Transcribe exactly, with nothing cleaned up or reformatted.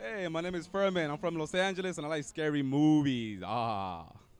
Hey, my name is Furman. I'm from Los Angeles and I like scary movies. Ah.